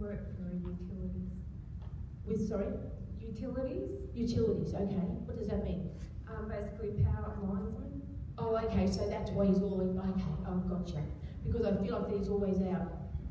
work for utilities. With, sorry? Utilities? Utilities, okay. What does that mean? Basically power linesman. Oh, okay, so that's why he's always, okay, I've gotcha. Because I feel like that he's always out.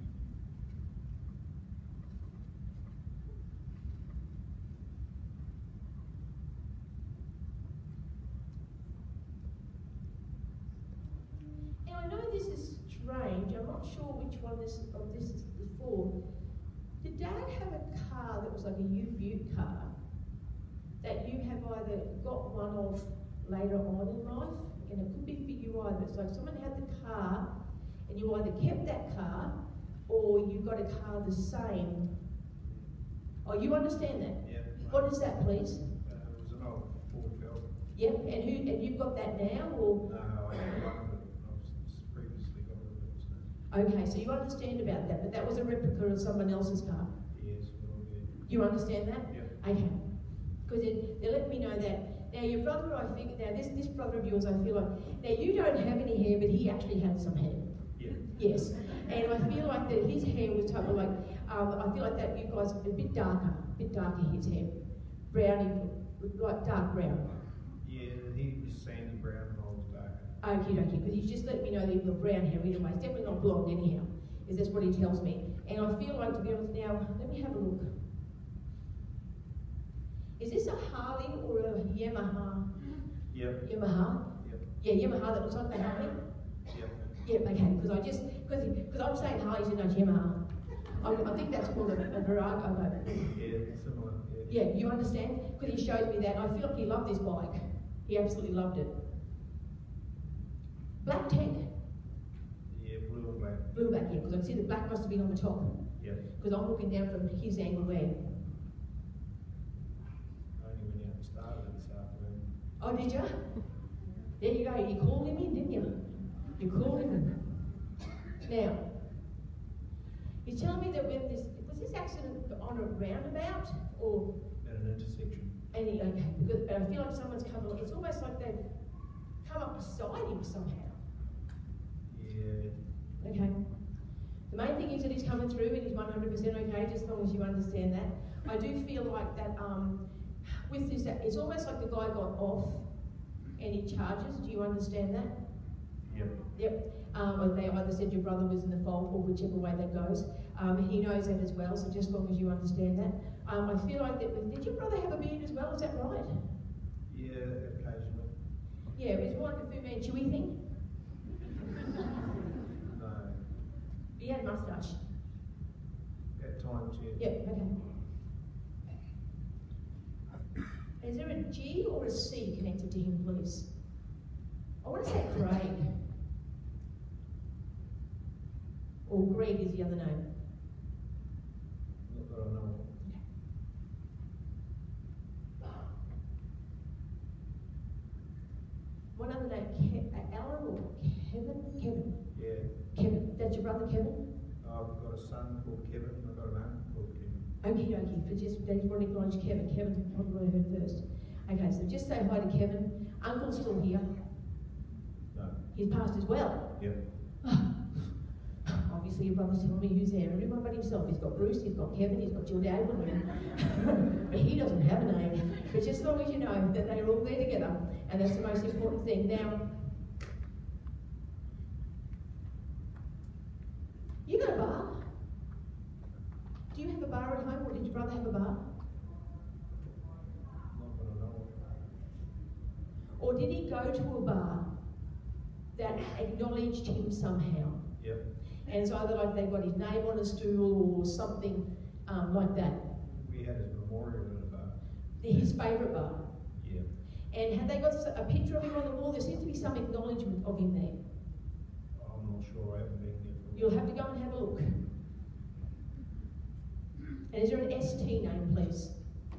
Now I know this is strange, I'm not sure which one of this is for. Did Dad have a car that was like a U-Butte car that you have either got one of later on in life, and it could be for you either. It's like someone had the car and you either kept that car or you got a car the same. Oh, you understand that? Yeah. What is that, please? It was an old Ford Falcon. Yep, and you've got that now, or? No, I had one, but I've previously got rid of it. So. Okay, so you understand about that, but that was a replica of someone else's car. Yes, well, yeah. You understand that? Yeah. Okay. Because they let me know that. Now your brother, I think, now this brother of yours, I feel like, now you don't have any hair, but he actually had some hair. Yeah. Yes. And I feel like that his hair was type of like, I feel like that you guys, a bit darker his hair. Browny, like dark brown. Yeah, he was sandy brown and I was darker. Okay, because he's just let me know that you've got brown hair anyway. It's definitely not blonde anyhow, is that's what he tells me. And I feel like, to be honest, now, let me have a look. Is this a Harley or a Yamaha? Yep. Yamaha? Yep. Yeah, Yamaha that looks like the Harley? Yep. Yep, okay, because I'm saying Harley, so no, it's Yamaha. I think that's called a Virago. Yeah, similar. Yeah, you understand? Because he showed me that. I feel like he loved this bike. He absolutely loved it. Black tank. Yeah, blue and black. Blue back here, because I can see the black must have been on the top. Yep. Because I'm looking down from his angle there. I only went out and started it this afternoon. Oh, did you? There you go. You called him in, didn't you? You called him in. Now, he's telling me that when was this accident on a roundabout or? At an intersection. Okay, because I feel like someone's come along. It's almost like they've come up beside him somehow. Yeah. Okay. The main thing is that he's coming through and he's 100% okay, just as long as you understand that. I do feel like that with this, it's almost like the guy got off any charges. Do you understand that? Yep. Yep. They either said your brother was in the fault or whichever way that goes. He knows that as well, so just as long as you understand that. I feel like that. Did your brother have a beard as well? Is that right? Yeah, occasionally. Yeah, it was more like a Fu Manchu thing. No. He had a moustache. At times, yeah. Yep, okay. Is there a G or a C connected to him, please? I want to say Craig. Or Greg is the other name. Not that I know of. One other name, Alan or Kevin? Kevin. Yeah. Kevin. That's your brother, Kevin? I've got a son called Kevin, and I've got an aunt called Kevin. Okie dokie, but just, they just want to acknowledge Kevin. Kevin probably heard first. Okay, so just say hi to Kevin. Uncle's still here. No. He's passed as well. Yep. Obviously, your brother's telling me who's there. Everyone but himself. He's got Bruce, he's got Kevin, he's got your dad, but he doesn't have a name. But just as long as you know that they're all there together, and that's the most important thing. Now, you got a bar? Do you have a bar at home, or did your brother have a bar? Not that I know of. Or did he go to a bar that acknowledged him somehow? Yep. And it's either like they've got his name on a stool or something like that. We had his memorial at a bar. His favourite bar. Yeah. And have they got a picture of him on the wall? There seems to be some acknowledgement of him there. I'm not sure, I haven't been there for You'll have to go and have a look. And is there an ST name, please?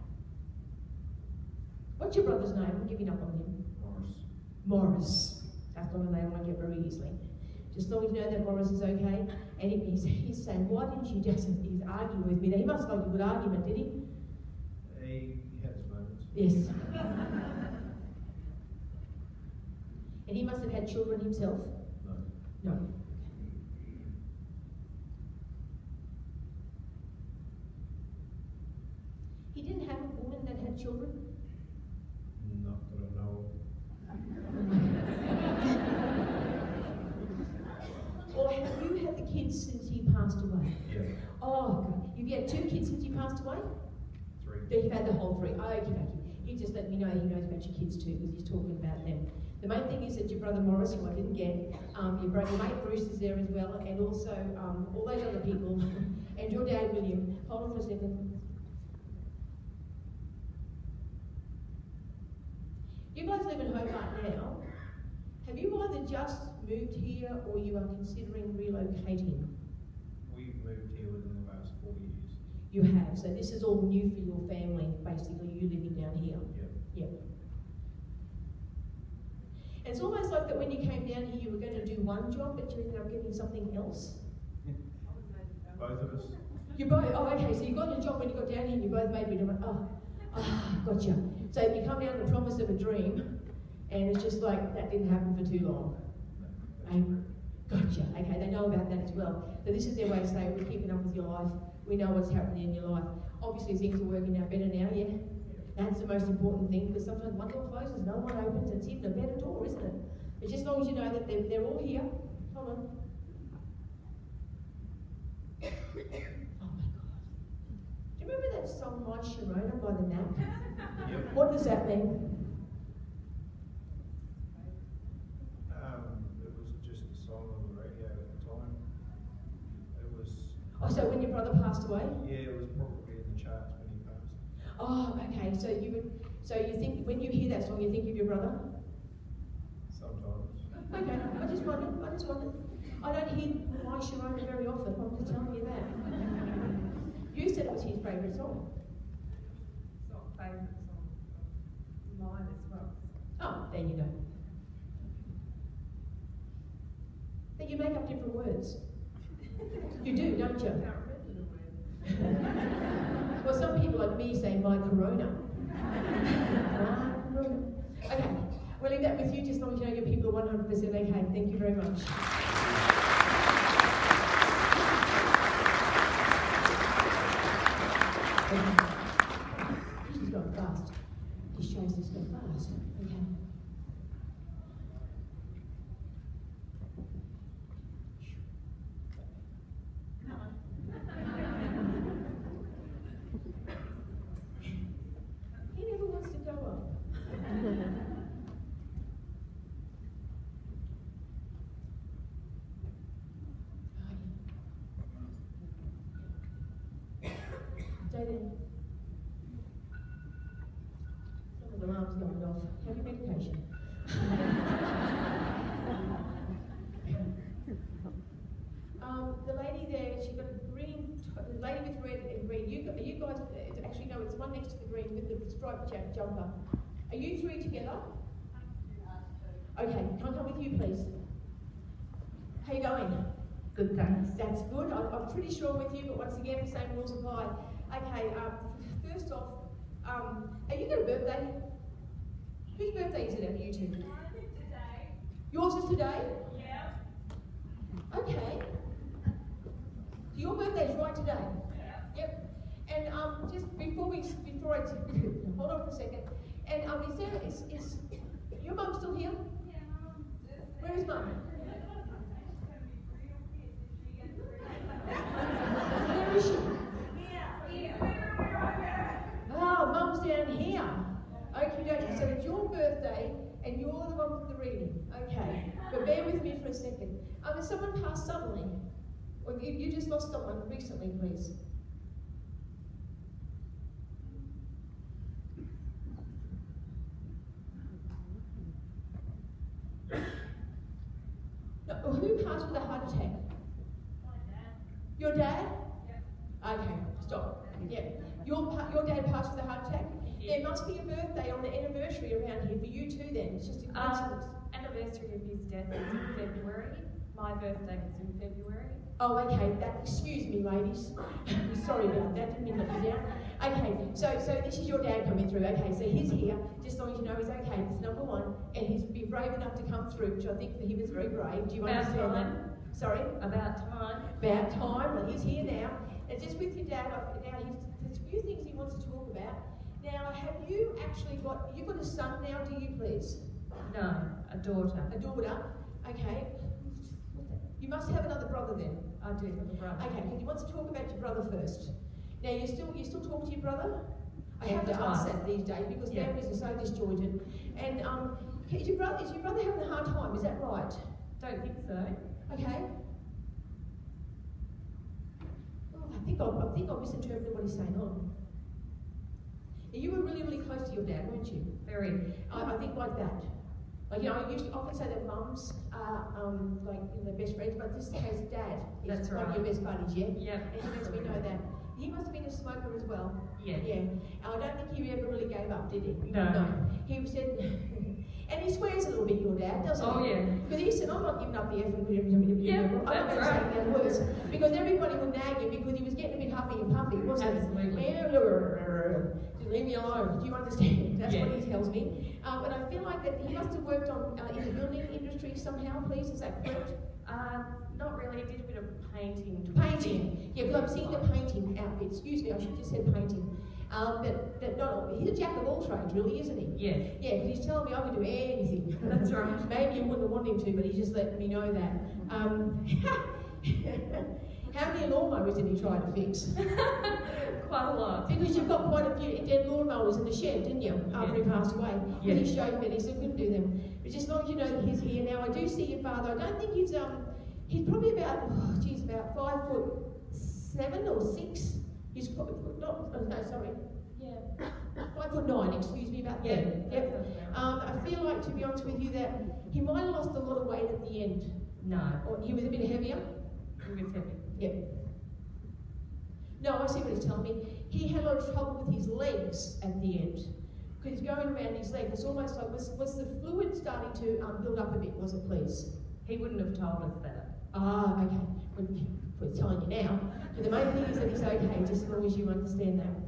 What's your brother's name? I'm giving up on him. Morris. Morris. That's not a name I get very easily. Just as long as you know that Morris is okay. And he's saying, why didn't you just, he's arguing with me. He must like a good argument, did he? He had his moments. Yes. And he must have had children himself? No. No. passed away? 3. That you've had the whole 3. Oh, okay. He just let me know he knows about your kids too, because he's talking about them. The main thing is that your brother Morris, who I didn't get, your mate Bruce is there as well, and also all those other people, and your dad William. Hold on for a second. You guys live in Hobart now. Have you either just moved here or you are considering relocating? We've moved here within the last 4 years. You have, so this is all new for your family, basically, you living down here. Yep. Yep. And it's almost like that when you came down here, you were going to do one job, but you ended up getting something else. Both of us. You both, oh, okay, so you got a job when you got down here and you both made me do it. Gotcha. So you come down with the promise of a dream, and it's just like, that didn't happen for too long. Gotcha. Okay, they know about that as well. So this is their way to say, we're keeping up with your life. We know what's happening in your life. Obviously things are working out better now, yeah? That's the most important thing, because sometimes one door closes, no one opens, it's even a better door, isn't it? But just as long as you know that they're all here. Hold on. Oh my God. Do you remember that song, My Sharona by The Knack? Yep. What does that mean? It was just a song on the radio at the time. It was. Oh, so when your brother passed away? Yeah, it was probably in the charts when he passed. Oh, okay. So you think when you hear that song, you think of your brother? Sometimes. Okay. I just wondered. I don't hear My Sharona very often. I'm just telling you that. You said it was his favourite song. It's not favourite song. Mine as well. Oh, there you go. But you make up different words. You do, don't you? I can't remember the words. Well, some people like me say My Corona. My Corona. Okay, we'll leave that with you, just as long as you know your people are 100% okay. Thank you very much. She's gone fast. This shows this go fast. Okay. He never wants to go up. Stay there. Some of the alarms going off. Have your medication. The lady there, she got a green, the lady with red and green. You guys, actually no, it's one next to the green with the striped jumper. Are you 3 together? Okay, can I come with you, please? How you going? Good, thanks. That's good. I'm pretty sure I'm with you, but once again, the same rules apply. Okay, first off, have you got a birthday? Whose birthday is it out of you two? Mine is today. Yours is today? Yeah. Okay. So your birthday's right today? Yeah. Yep. And just before I hold on for a second. And is your mum still here? Yeah, Mum. Where is mum? Where is she? Oh, mum's down here. Okay, so it's your birthday and you're the one with the reading. Okay, but bear with me for a second. Has someone passed suddenly? Or you just lost someone recently, please? No, who passed with a heart attack? Your dad? Yeah. Okay, stop. Yeah. Your dad passed with a heart attack? There must be a birthday on the anniversary around here for you too then. It's just a coincidence. Anniversary of his death is in February. My birthday is in February. Oh, okay. Excuse me, ladies. Sorry about that. Didn't mean to let you down. Okay, so this is your dad coming through. Okay, so he's here. Just as long as you know he's okay. That's number one. And he's been brave enough to come through, which I think for him is very brave. Do you About understand time. that? Sorry? About time. About time. Well, he's here now. And just with your dad, now there's a few things he wants to talk about. Now, have you actually you've got a son now, do you please? No, a daughter. A daughter? Okay. You must have another brother then. I do have a brother. Okay, he wants to talk about your brother first. Now you still talk to your brother? I All have the to ask time. that these days because Yeah. families are so disjointed. And is your brother having a hard time? Is that right? Don't think so. Okay. Oh, I think I misinterpreted what he's saying. Oh. Now, you were really, really close to your dad, weren't you? Very. I think like that. Like, you know, I used to often say that mums are like, you know, best friends, but in this case, dad is That's one of right. your best buddies, yeah? Yeah. And he lets me know that. He must have been a smoker as well. Yes. Yeah. I don't think he ever really gave up, did he? No. He said, and he swears a little bit, your dad, doesn't Oh, he? yeah. But he said, I'm not giving up the effort. Yeah, I'm not that's going to right. say that words. Because everybody would nag him because he was getting a bit huffy and puffy, wasn't Absolutely. he? Just leave me alone. Do you understand? That's what Yes. he tells me. But I feel like that he must have worked on in the building industry somehow, please. Is that correct? Not really. I did a bit of painting. Painting. Yeah, because I'm seeing the painting outfit. Excuse me, I should have just said painting. But not, he's a jack of all trades, really, isn't he? Yes. Yeah, because he's telling me I can do anything. That's right. Maybe you wouldn't want him to, but he's just letting me know that. How many lawnmowers did he try to fix? Quite a lot. Because you've got quite a few dead lawnmowers in the shed, didn't you? After he passed away. Yes. He showed me, and he said couldn't do them. But just as long as you know that he's here now, I do see your father. I don't think he's probably about about 5'7" or 6. He's probably Yeah. 5'9", excuse me, about Yeah. there. Yep. I feel like, to be honest with you, that he might have lost a lot of weight at the end. No. Or he was a bit heavier. He was heavy. Yep. No, I see what he's telling me. He had a lot of trouble with his legs at the end. Because he's going around his leg. It's almost like, was the fluid starting to build up a bit, was it, please? He wouldn't have told us that. Ah, okay. We're telling you now. But the main thing is that he's okay, just as long as you understand that.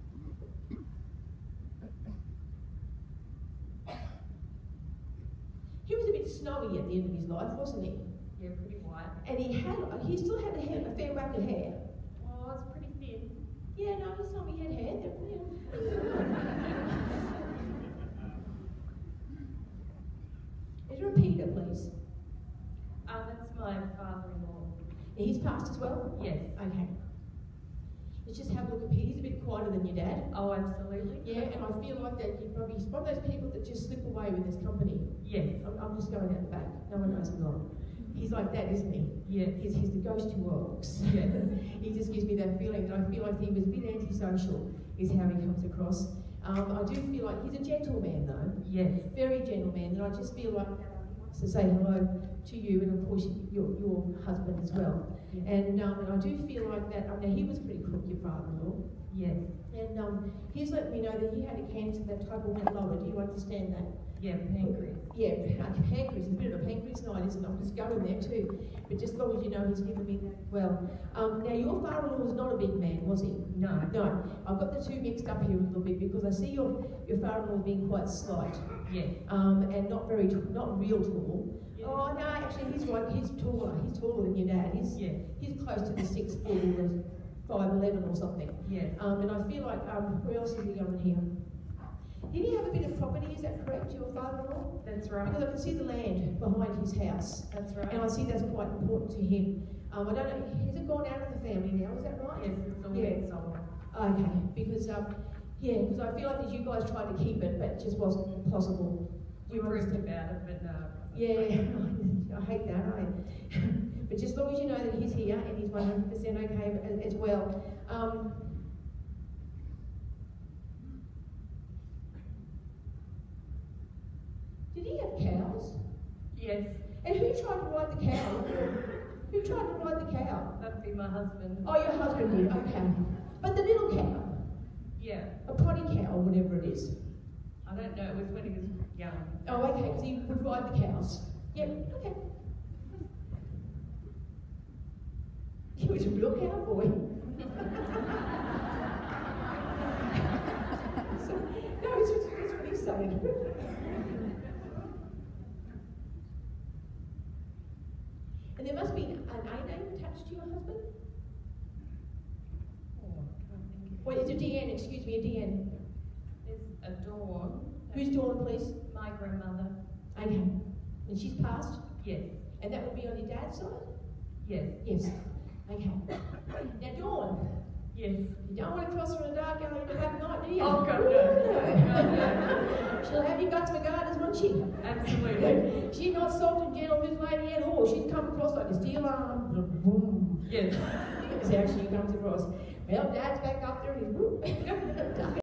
He was a bit snowy at the end of his life, wasn't he? Yeah, pretty white. And he still had a fair whack of hair. Oh, it's pretty thin. Yeah, no, he's told me he had hair. Is there a Peter, please? That's my father-in-law. He's passed as well? Yes. Okay. Let's just have a look at Peter. He's a bit quieter than your dad. Oh, absolutely. Yeah, and I feel like that he's one of those people that just slip away with his company. Yes. I'm just going out the back. No one knows him long. He's like that, isn't he? Yes. He's the ghost who walks. Yes. He just gives me that feeling that I feel like he was a bit antisocial, is how he comes across. I do feel like he's a gentleman, though. Yes. Very gentleman, and I just feel like to say hello to you, and of course your husband as well. Yeah. And I do feel like that. Now he was pretty crook, your father-in-law, Yes. and he's let me know that he had a cancer that type of went lower. Do you understand that? Yeah, pancreas. Yeah, pancreas. It's a bit of a pancreas night, isn't it? I'm just going there too. But just as long as you know, he's given me that as well. Now your father-in-law was not a big man, was he? No. No, I've got the two mixed up here a little bit because I see your father-in-law being quite slight, Yes. and not real tall. Yeah. Oh no, actually he's right. He's taller. He's taller than your dad. Yes. He's close to the 6 foot or 5'11" or something. Yes. And I feel like where else is he going here? Did he have a bit of property? Is that correct, your father-in-law? That's right. Because I can see the land behind his house. That's right. And I see that's quite important to him. I don't know, has it gone out of the family now, is that right? Yes, it's all Yeah. been sold. Okay, because because I feel like that you guys tried to keep it, but it just wasn't possible. We worried about it, but no. Yeah, I hate that, but just as long as you know that he's here and he's 100% okay as well. Did he have cows? Yes. And who tried to ride the cow? Who tried to ride the cow? That'd be my husband. Oh, your husband did, okay. But the little cow, Yeah. a potty cow or whatever it is. I don't know. It was when he was young. Oh, okay, because he would ride the cows. Yep, okay. He was a real cowboy. So, no, it's what he's saying. And there must be an A name attached to your husband? Oh, I can't think of Wait, it's a DN, excuse me, a DN. There's a Dawn. Who's Dawn, please? My grandmother. Okay. And she's passed? Yes. And that would be on your dad's side? Yes. Yes. Okay. Now, Dawn, Yes. You don't want to cross her in the dark alley in the black night, do you? Oh, God, no. She'll have you guts regardless, won't she? Absolutely. She's not soft and gentle, Miss Lady at all. She'd come across like a steel arm. Boom. Yes. That's how she comes across. Well, Dad's back up there and he's